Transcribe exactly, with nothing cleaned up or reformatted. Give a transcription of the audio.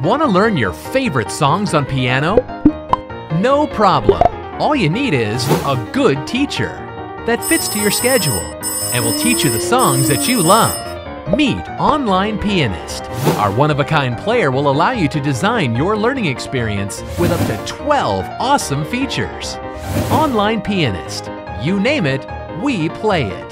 Want to learn your favorite songs on piano? No problem. All you need is a good teacher that fits to your schedule and will teach you the songs that you love. Meet OnlinePianist. Our one-of-a-kind player will allow you to design your learning experience with up to twelve awesome features. OnlinePianist. You name it, we play it.